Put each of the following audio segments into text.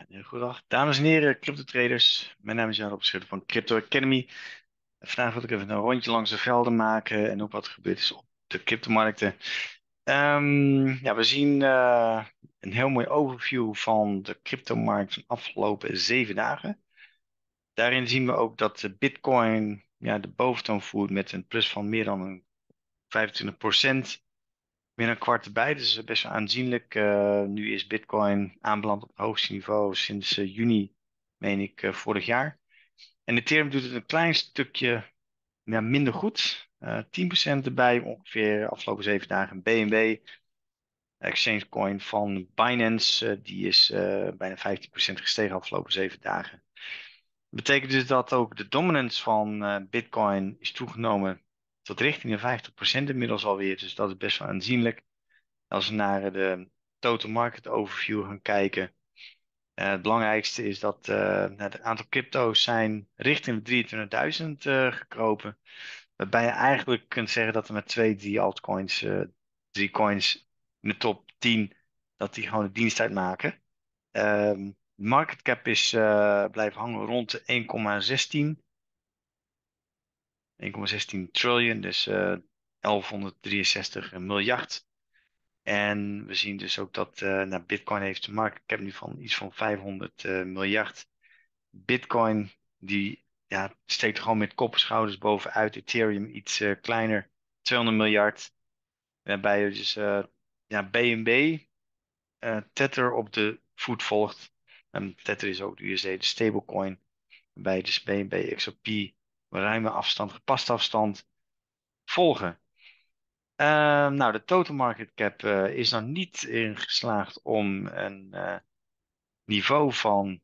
Goedendag, dames en heren, crypto traders. Mijn naam is Jan Robert van Crypto Academy. Vandaag wil ik even een rondje langs de velden maken en ook wat er gebeurd is op de cryptomarkten. Ja, we zien een heel mooi overview van de cryptomarkt van de afgelopen 7 dagen. Daarin zien we ook dat de Bitcoin de boventoon voert met een plus van meer dan een 25%. Meer dan een kwart erbij, dus best wel aanzienlijk. Nu is Bitcoin aanbeland op het hoogste niveau sinds juni, meen ik, vorig jaar. En Ethereum doet het een klein stukje minder goed. 10% erbij ongeveer afgelopen 7 dagen. BNB, exchange coin van Binance, die is bijna 15% gestegen afgelopen 7 dagen. Dat betekent dus dat ook de dominance van Bitcoin is toegenomen tot richting de 50% inmiddels alweer. Dus dat is best wel aanzienlijk. Als we naar de total market overview gaan kijken. Het belangrijkste is dat het aantal crypto's zijn richting de 23.000 gekropen. Waarbij je eigenlijk kunt zeggen dat er met twee, drie altcoins, drie coins in de top 10, dat die gewoon de dienst uitmaken. De market cap is blijven hangen rond de 1,16 triljoen, dus 1163 miljard. En we zien dus ook dat Bitcoin heeft een market cap nu van iets van 500 miljard. Bitcoin die steekt gewoon met kop en schouders bovenuit. Ethereum iets kleiner, 200 miljard. Waarbij je dus BNB, Tether op de voet volgt. Tether is ook de USD, de stablecoin. Waarbij je dus BNB, XRP, ruime afstand, gepaste afstand volgen. Nou, de total market cap is nog niet in geslaagd om een niveau van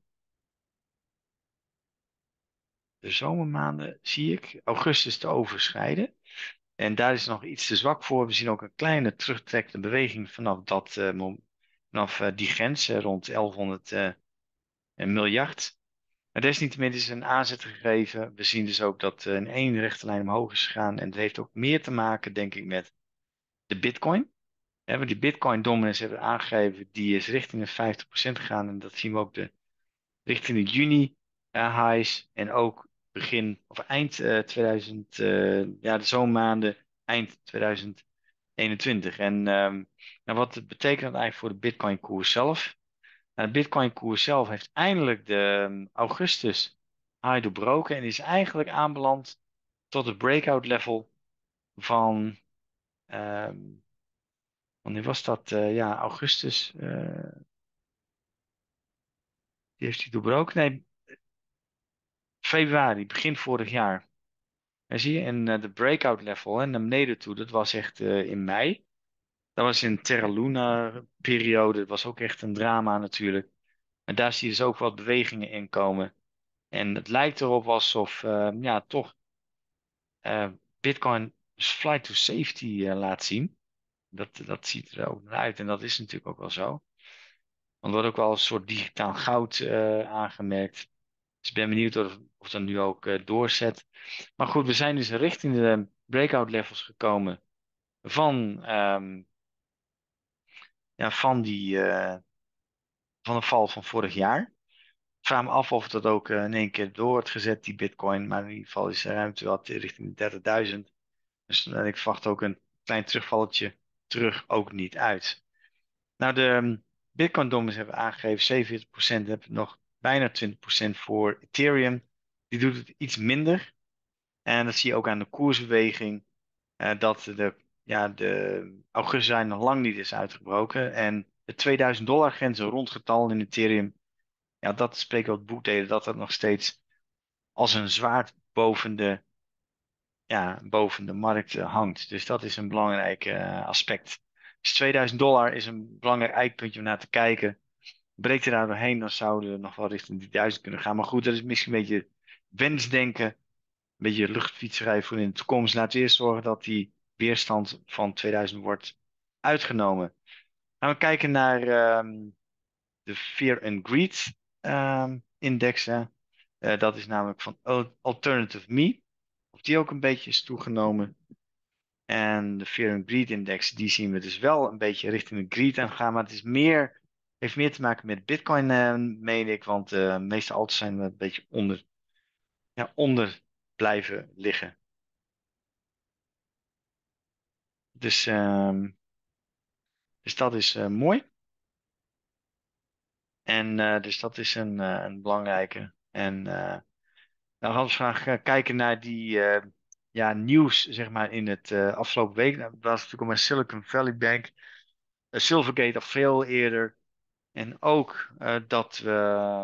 de zomermaanden, zie ik, augustus te overschrijden. En daar is nog iets te zwak voor. We zien ook een kleine terugtrekkende beweging vanaf die grens rond 1100 miljard. Maar desniettemin is een aanzet gegeven. We zien dus ook dat in één rechte lijn omhoog is gegaan. En dat heeft ook meer te maken, denk ik, met de Bitcoin. Want die Bitcoin dominance hebben we aangegeven, die is richting de 50% gegaan. En dat zien we ook richting de juni highs. En ook begin of eind 2000, de zomermaanden, eind 2021. En nou, wat betekent dat eigenlijk voor de Bitcoin koers zelf? Nou, de Bitcoin koers zelf heeft eindelijk de augustus high doorbroken. En is eigenlijk aanbeland tot het breakout level van... ehm, wanneer was dat? Augustus. Die heeft hij doorbroken. Nee, februari, begin vorig jaar. En zie je, en de breakout level en naar beneden toe, dat was echt in mei. Dat was in Terra Luna periode. Dat was ook echt een drama natuurlijk. En daar zie je dus ook wat bewegingen in komen. En het lijkt erop alsof toch eh, Bitcoin flight to safety laat zien. Dat ziet er ook naar uit. En dat is natuurlijk ook wel zo. Want er wordt ook wel een soort digitaal goud aangemerkt. Dus ik ben benieuwd of dat nu ook doorzet. Maar goed, we zijn dus richting de breakout levels gekomen van, van de val van vorig jaar. Ik vraag me af of dat ook in één keer door wordt gezet, die Bitcoin. Maar in ieder geval is er ruimte wat richting de 30.000. Dus ik verwacht ook een klein terugvalletje terug ook niet uit. Nou, de Bitcoin dominance hebben we aangegeven, 47%. Hebben we nog bijna 20% voor Ethereum. Die doet het iets minder. En dat zie je ook aan de koersbeweging. Dat de augustus nog lang niet is uitgebroken. En de 2000 dollar grens, een rond getal in Ethereum. Ja, dat spreekt wel het boekdelen dat het nog steeds als een zwaard boven de markt hangt. Dus dat is een belangrijk aspect. Dus 2000 dollar is een belangrijk eikpuntje om naar te kijken. Breekt er daar doorheen, dan zouden we nog wel richting die 1000 kunnen gaan. Maar goed, dat is misschien een beetje wensdenken. Een beetje luchtfietserij voor in de toekomst. Laten we eerst zorgen dat die weerstand van 2000 wordt uitgenomen. Gaan we kijken naar de Fear and Greed indexen. Dat is namelijk van Alternative Me. Of die ook een beetje is toegenomen. En de Fear and Greed index, die zien we dus wel een beetje richting de greed aan gaan. Maar het is meer Heeft meer te maken met Bitcoin, meen ik, want de meeste alters zijn een beetje onder blijven liggen. Dus, dus dat is mooi. En dus dat is een belangrijke. En dan gaan we graag kijken naar die ja, nieuws, zeg maar, in het afgelopen week. Nou, dat was natuurlijk al met Silicon Valley Bank, Silvergate al veel eerder. En ook dat we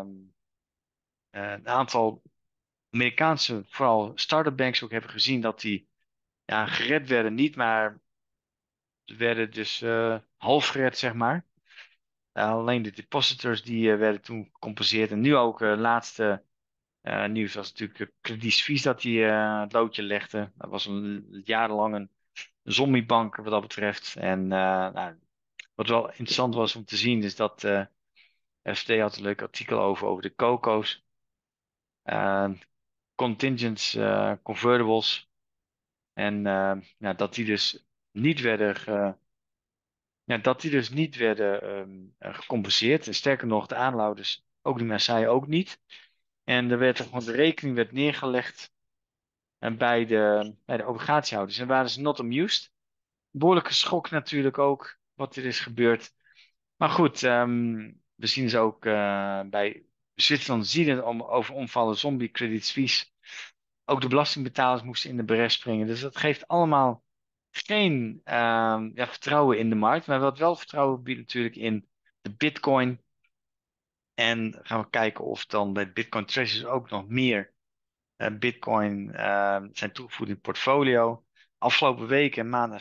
een aantal Amerikaanse, vooral start-up banks ook hebben gezien dat die ja, gered werden. Niet, maar ze werden dus half gered, zeg maar. Alleen de depositors die werden toen gecompenseerd. En nu ook laatste nieuws was natuurlijk Credit Suisse dat die het loodje legde. Dat was jarenlang een zombiebank wat dat betreft. En nou, wat wel interessant was om te zien is dat FD had een leuk artikel over de CoCo's. eh, Contingents, convertibles. En ja, dat die dus niet werden, ja, dat die dus niet werden gecompenseerd. En sterker nog, de aanhouders ook niet, maar zij ook niet. En er werd gewoon de rekening werd neergelegd bij de obligatiehouders. En waren ze not amused. Behoorlijke schok natuurlijk ook, wat er is gebeurd. Maar goed, we zien ze ook bij Zwitserland zien het over omvallen zombie Credit Suisse. Ook de belastingbetalers moesten in de bres springen. Dus dat geeft allemaal geen ja, vertrouwen in de markt. Maar wat wel vertrouwen biedt natuurlijk in de Bitcoin. En gaan we kijken of dan bij Bitcoin Treasuries ook nog meer Bitcoin zijn toegevoegd in het portfolio. Afgelopen weken en maanden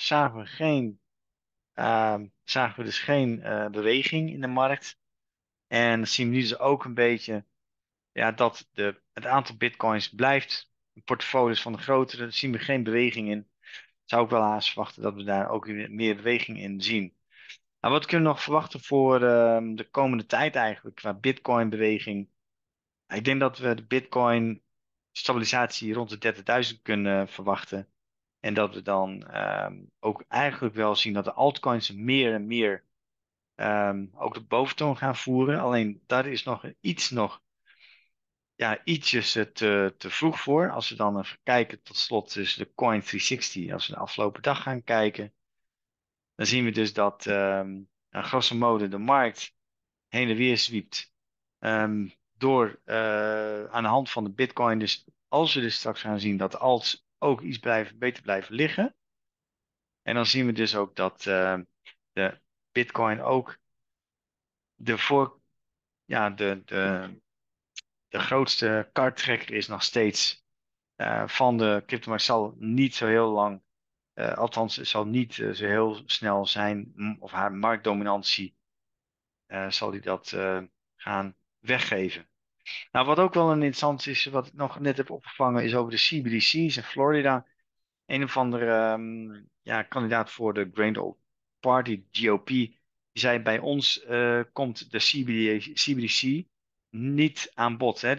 zagen we dus geen beweging in de markt. En dan zien we nu dus ook een beetje ja, dat het aantal bitcoins blijft. De portfolios van de grotere, daar zien we geen beweging in. Zou ik wel haast verwachten dat we daar ook weer meer beweging in zien. Nou, wat kunnen we nog verwachten voor de komende tijd eigenlijk qua bitcoin-beweging? Ik denk dat we de bitcoin stabilisatie rond de 30.000 kunnen verwachten. En dat we dan ook eigenlijk wel zien dat de altcoins meer en meer ook de boventoon gaan voeren. Alleen daar is nog ja, ietsjes te vroeg voor. Als we dan even kijken tot slot dus de Coin 360. Als we de afgelopen dag gaan kijken. Dan zien we dus dat grosso modo de markt heen en weer zwiept. Door aan de hand van de Bitcoin. Dus als we dus straks gaan zien dat de alts ook iets beter blijven liggen. En dan zien we dus ook dat de Bitcoin ook de, voor, ja, de grootste karttrekker is nog steeds van de cryptomarkt. Zal niet zo heel lang, althans, het zal niet zo heel snel zijn, of haar marktdominantie zal die dat gaan weggeven. Nou, wat ook wel een interessant is, wat ik nog net heb opgevangen, is over de CBDC's in Florida. Een of andere ja, kandidaat voor de Grand Old Party, GOP, die zei bij ons komt de CBDC niet aan bod. Hè.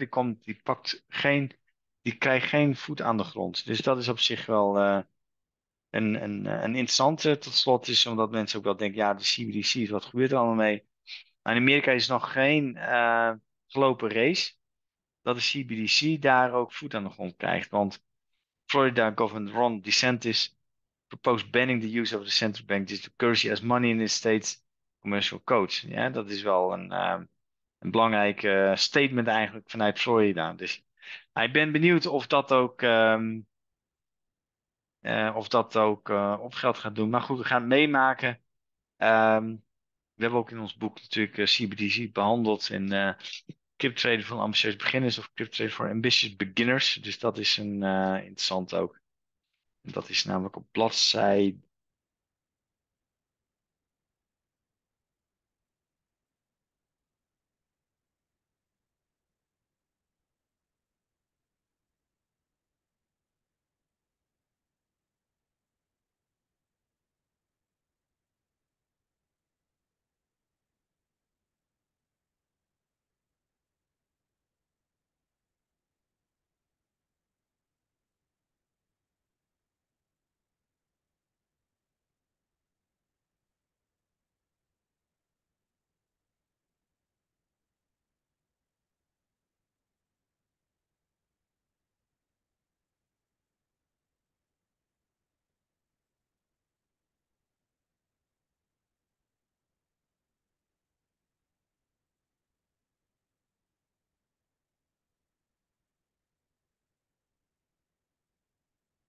Die krijgt geen voet aan de grond. Dus dat is op zich wel een interessante. Tot slot is omdat mensen ook wel denken, ja, de CBDC's, wat gebeurt er allemaal mee? Nou, in Amerika is nog geen gelopen race dat de CBDC daar ook voet aan de grond krijgt. Want Florida Governor Ron DeSantis proposed banning the use of the central bank digital currency as money in the state's commercial code. Ja, dat is wel een belangrijk statement eigenlijk vanuit Florida. Dus ik ben benieuwd of dat ook op geld gaat doen. Maar goed, we gaan het meemaken. Ehm, we hebben ook in ons boek natuurlijk CBDC behandeld in CryptoTrader voor ambitieuze beginners of CryptoTrader voor ambitious beginners. Dus dat is een interessant ook. Dat is namelijk op bladzijde